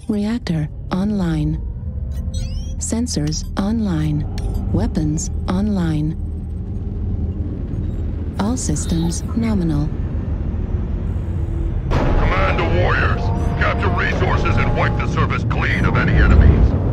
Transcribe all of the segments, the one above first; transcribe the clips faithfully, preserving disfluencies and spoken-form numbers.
Reactor online. Sensors online. Weapons online. All systems nominal. Command to warriors. Capture resources and wipe the surface clean of any enemies.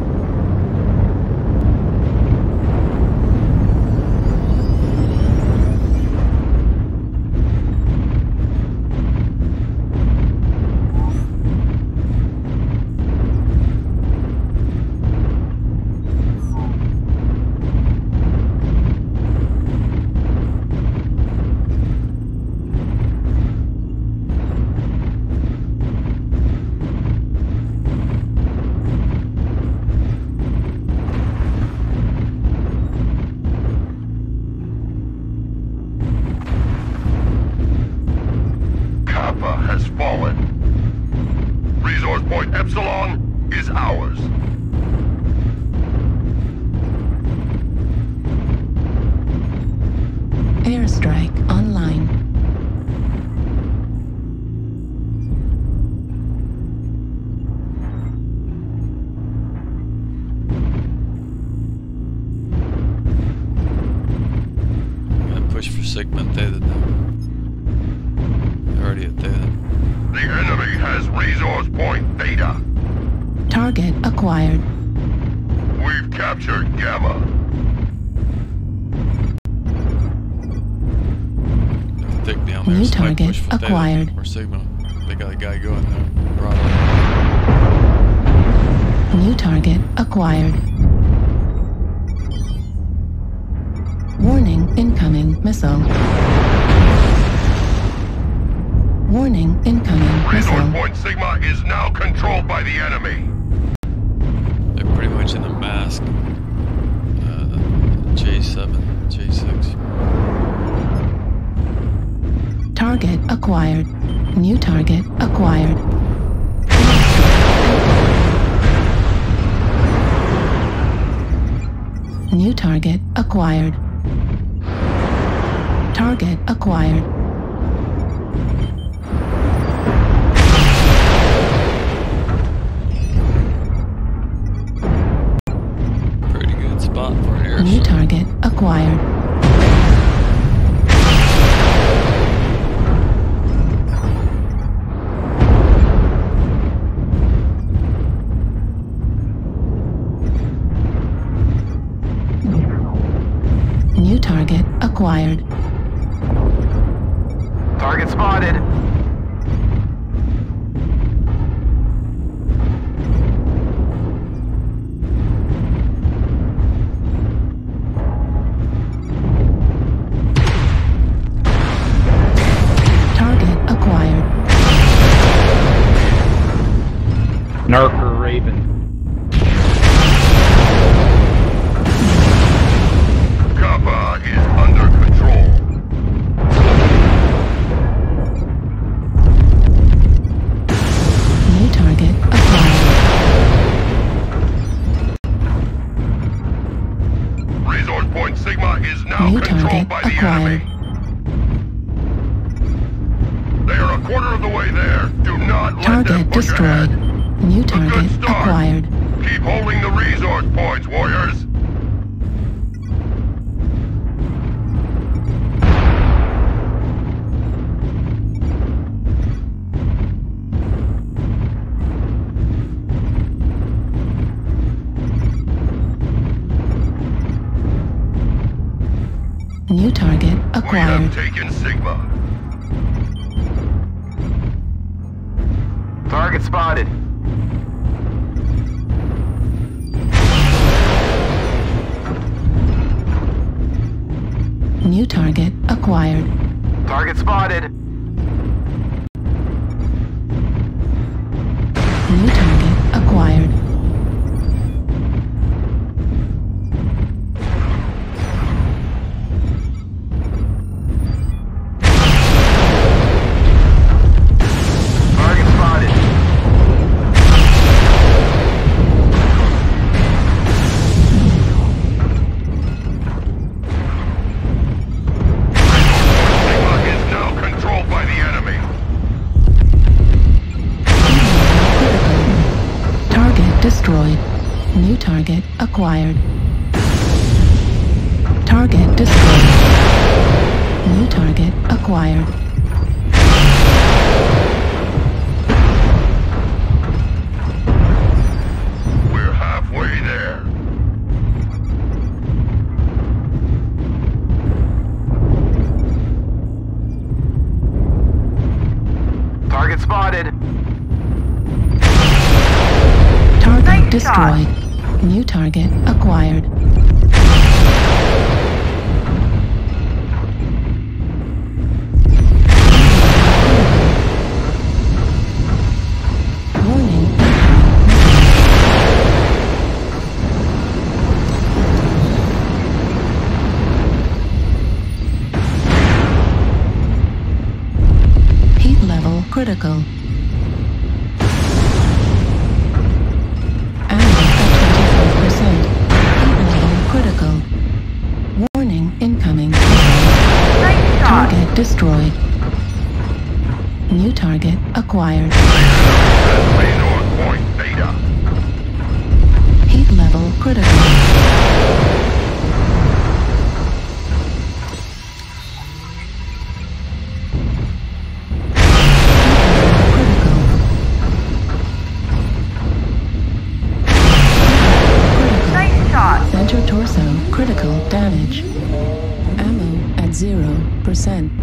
Has fallen. Resource point Epsilon is ours. Airstrike online. Gotta push for Sigma and Theta now. Already at Theta. The enemy has resource point Theta. Target acquired. We've captured Gamma. Thick down there. New so target push for acquired. Theta or Sigma. They got a guy going there. Bravo. New target acquired. Warning, incoming missile. Warning, incoming Resource missile. point Sigma is now controlled by the enemy. They're pretty much in the mask. Uh, J seven, J six. Target acquired. New target acquired. New target acquired. Target acquired. Pretty good spot for an airstrike. New target acquired. New target acquired. Target spotted. Target acquired. Narker Raven. Kappa is under control. New target acquired. Resource point Sigma is now New controlled target by the acquired. enemy. They are a quarter of the way there. Do not let them Target push destroyed. ahead. New A good target start. acquired. Keep holding the resource points, warriors. New target We acquired. have taken Sigma. Target spotted. New target acquired. Target spotted. New target acquired. Target spotted. Sigma is now controlled New target acquired. Target destroyed. New target acquired. We're halfway there. Target spotted. Target Nice destroyed. New target acquired. Warning. Heat level critical. Ammo at twenty-five percent. Heat level critical. Warning incoming. Nice shot. Target destroyed. New target acquired. Resource point Beta. Heat level critical. Nice shot. Center torso critical damage. Ammo at zero percent.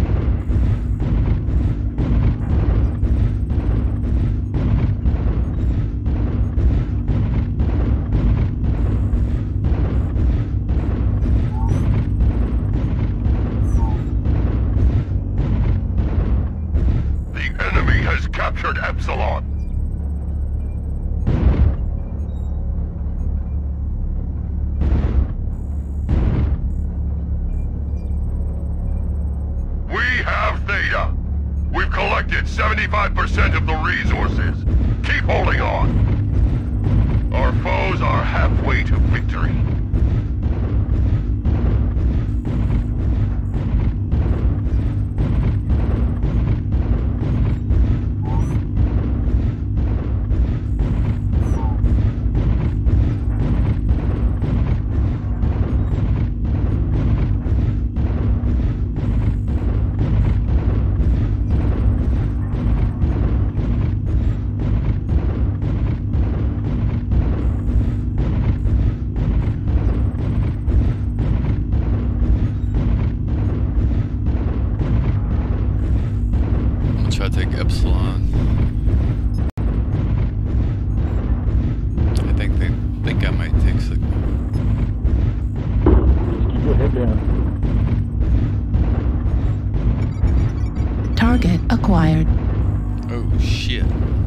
The enemy has captured Epsilon. We have Theta. We've collected seventy-five percent of the resources. Keep holding on. Our foes are halfway to victory. Try to take Epsilon. I think they think I might take Sigma. Keep your head down. Target acquired. Oh shit.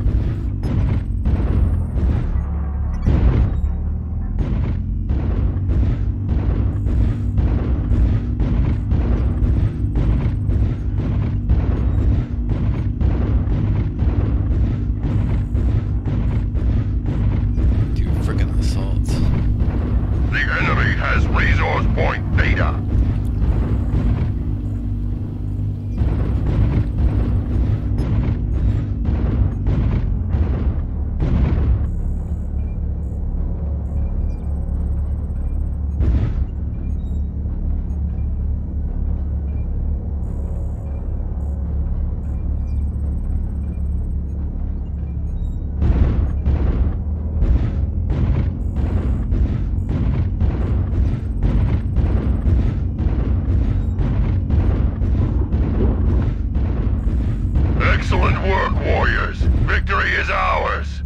Two freaking assaults. The enemy has resource point Theta. Excellent work, warriors. Victory is ours.